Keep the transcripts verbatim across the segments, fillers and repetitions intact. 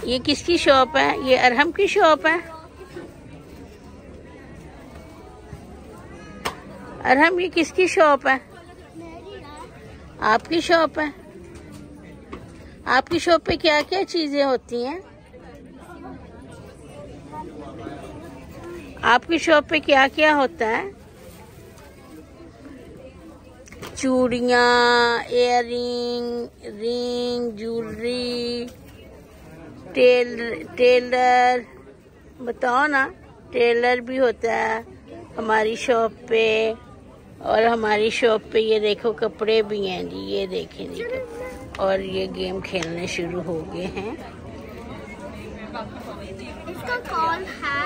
ये किसकी शॉप है? ये अरहम की शॉप है। अरहम, ये किसकी शॉप है? आपकी शॉप है। आपकी शॉप पे क्या क्या चीजें होती हैं? आपकी शॉप पे क्या क्या होता है? चूड़ियाँ, earring, ring, jewellery, tell tailor, बताओ ना। टेलर भी होता है हमारी शॉप पे। और हमारी शॉप पे ये देखो कपड़े भी हैं जी, ये देखें जी कपड़े। और ये गेम खेलने शुरू हो गए हैं। इसका कौन है?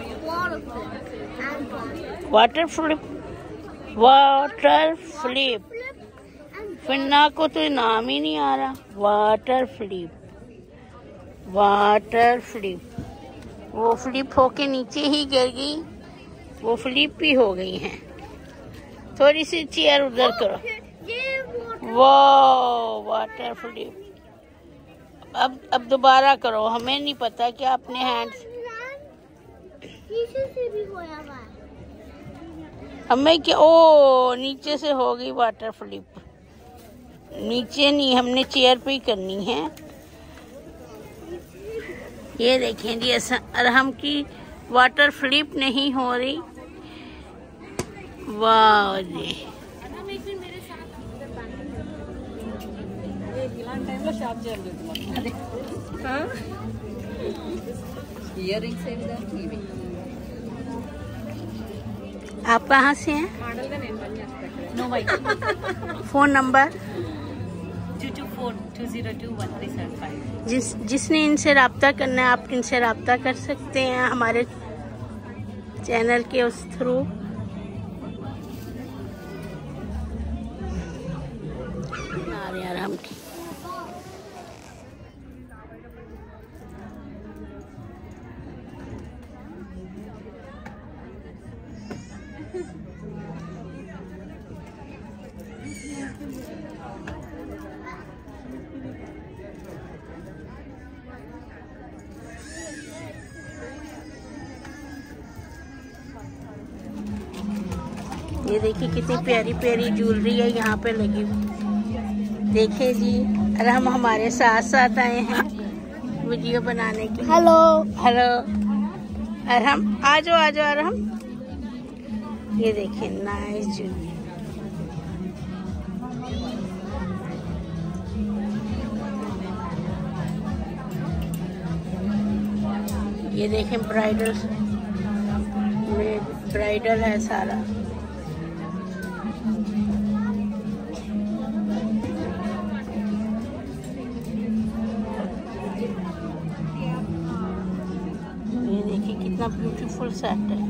Water flip. Water flip. फिन्ना को तो नाम ही नहीं आ रहा। Water flip. Water flip. वो फ्लिप होके नीचे ही गिर गई, वो फ्लिप भी हो गई हैं। थोड़ी सी चेयर उधर करो। वो वाटर फ्लिप। अब अब दोबारा करो। हमें नहीं पता कि अपने हैंड्स से भी होया हुआ है। हमें क्या, ओ नीचे से हो गई वाटर फ्लिप। नीचे नहीं, हमने चेयर पे ही करनी है। ये देखें जी, अरहम की वाटर फ्लिप नहीं हो रही। वाह जी। आप कहाँ से हैं? फोन नंबर जिस जिसने इनसे राब्ता करना है, आप इनसे राब्ता कर सकते हैं हमारे चैनल के उस थ्रू। अरहम की ये देखिए कितनी प्यारी प्यारी ज्वेलरी है यहाँ पे लगी हुई। देखिए जी, अरहम हमारे साथ साथ आए हैं वीडियो बनाने के। हेलो हेलो अरहम, आ जाओ आ जाओ अरहम। ये देखिए नाइस ज्वेलरी। ये देखें ब्राइडल में ब्राइडल है सारा। ये देखिए कितना ब्यूटीफुल सेट है।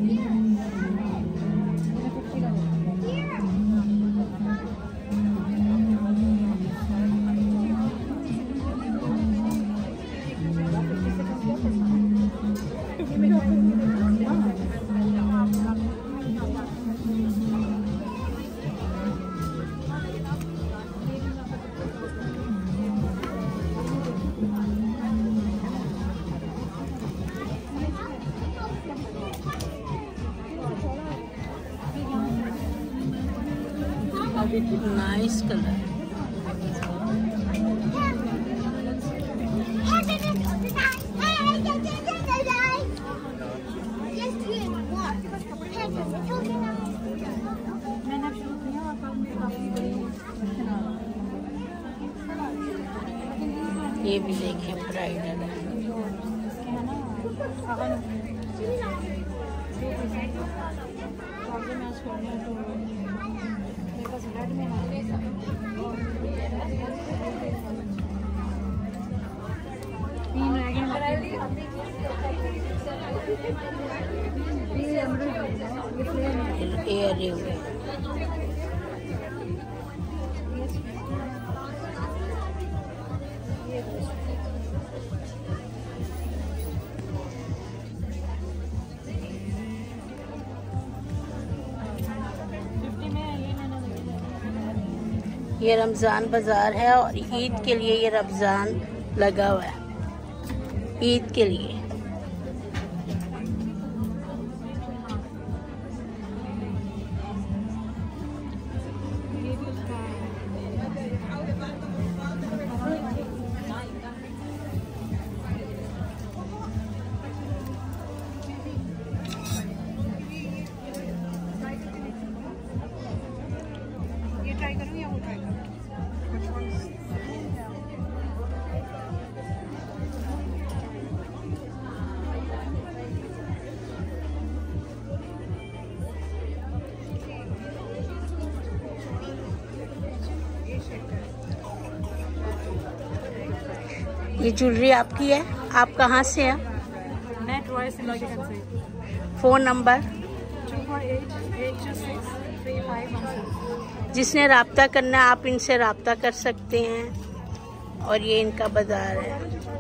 Nice colour. ये भी देखिए ब्राइडल है। ये रमज़ान बाज़ार है और ईद के लिए ये रमज़ान लगा हुआ है। ईद के लिए। ये ज्वेलरी आपकी है? आप कहाँ से हैं? मैं ट्रॉय से लॉजिकल से। Phone number? Two four eight eight two six three five one six. जिसने रब्ता करना है आप इनसे रब्ता कर सकते हैं। और ये इनका बाज़ार है।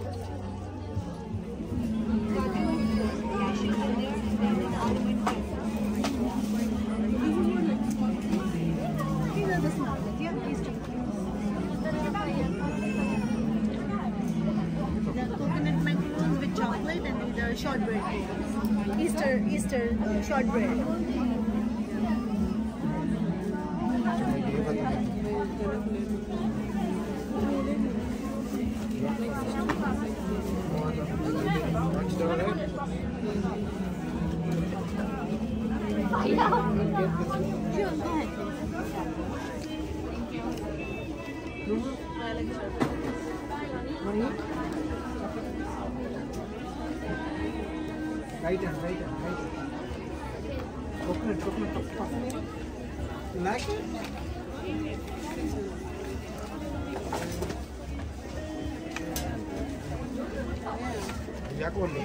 Shortbread, Easter, Easter shortbread. Right hand, right hand, right hand. Coconut, coconut, coconut. You like it? Ya con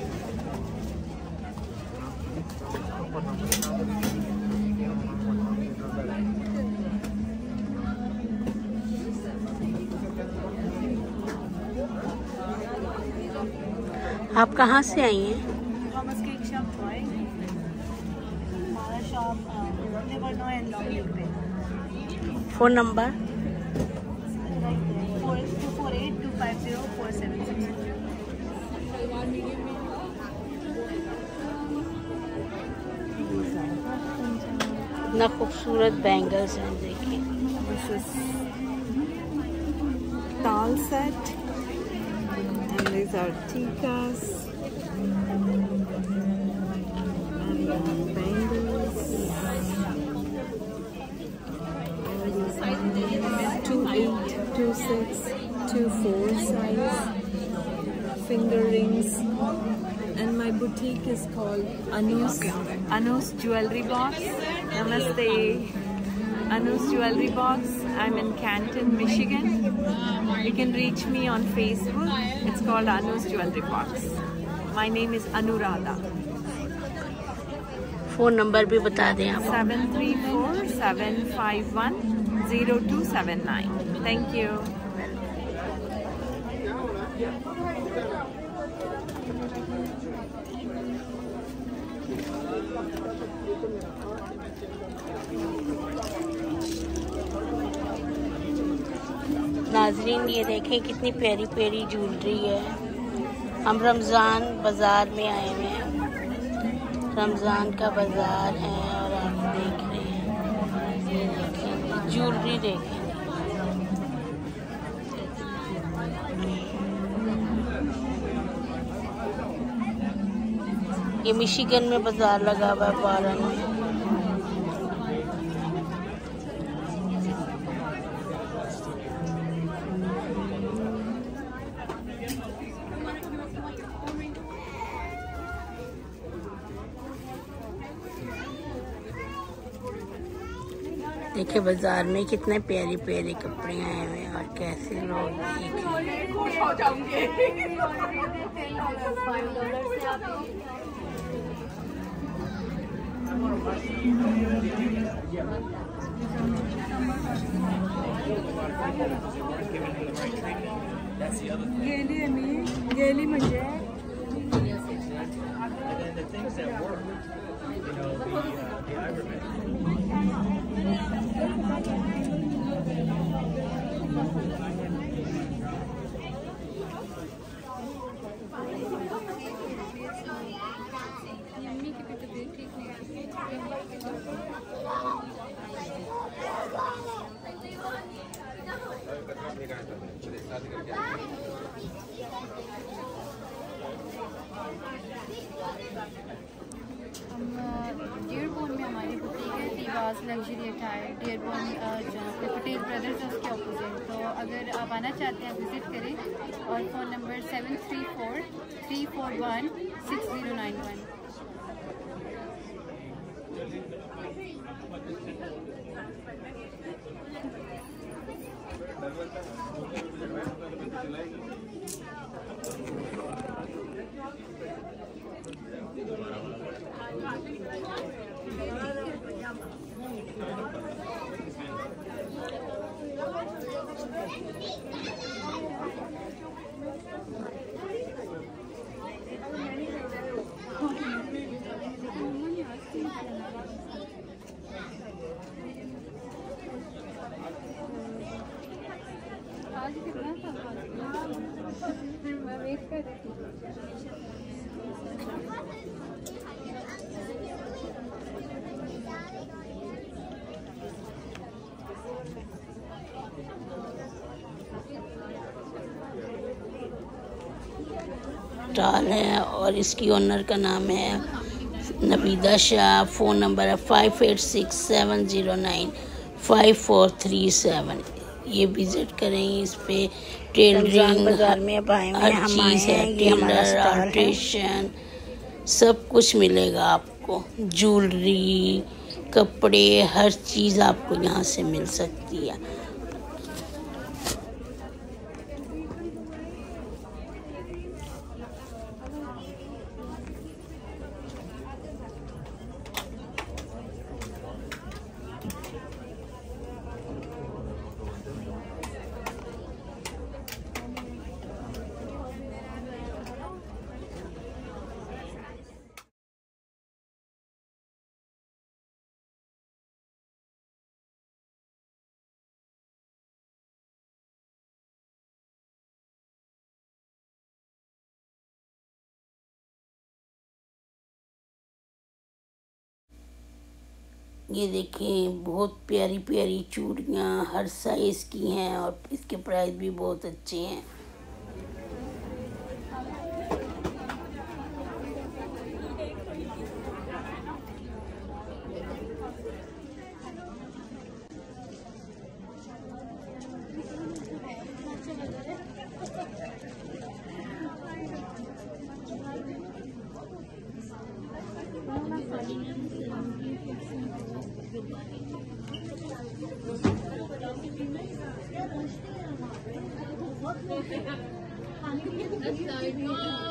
आप कहाँ से आई हैं? Thomas Cake Shop, Troy. हमारा शॉप लिवरनॉय एंड लॉन्गलेग पे। Phone number? Four two four eight two five zero four seven six. इतना खूबसूरत bangles हैं, देखिए। This is towel set and these are tikas and uh, bangles. two eight, two six, two four size finger rings. And my boutique is called Anu's Anu's Jewelry Box. Namaste. Anu's Jewelry Box. I'm in Canton, Michigan. You can reach me on Facebook. It's called Anu's Jewelry Box. My name is Anuradha. Phone number भी बता दें आप। seven three four, seven five one, zero two seven nine. Thank you. नाजरीन, ये देखें कितनी प्यारी प्यारी ज्वेलरी है। हम रमज़ान बाज़ार में आए हुए हैं। रमज़ान का बाज़ार है और आप देख रहे हैं, ये देखें ज्वेलरी देखें। ये मिशिगन में बाज़ार लगा हुआ है, बारन में। देखिए बाजार में कितने प्यारे प्यारे कपड़े आए हुए हैं और कैसे लोग देख गेली मी गेली म्हणजे डियरबोर्न में हमारी बुटीक है, दीवाज लग्जरी अटायर, डियरबोर्न जहाँ पे पटेल ब्रदर्स है उसके ऑपोजिट। तो अगर आप आना चाहते हैं विज़िट करें, और phone number seven three four three four one six zero nine one. आज कितना था मैं वेट कर रही थी। स्टॉल है और इसकी ओनर का नाम है नबीदा शाह। फ़ोन नंबर है five eight six seven zero nine five four three seven. ये विज़िट करें। इस पे टेलरिंग बाजार में हर चीज़ है, टेलर आर्टिशन सब कुछ मिलेगा आपको। ज्वेलरी, कपड़े, हर चीज़ आपको यहाँ से मिल सकती है। ये देखें बहुत प्यारी प्यारी चूड़ियाँ हर साइज़ की हैं और इसके प्राइस भी बहुत अच्छे हैं। That's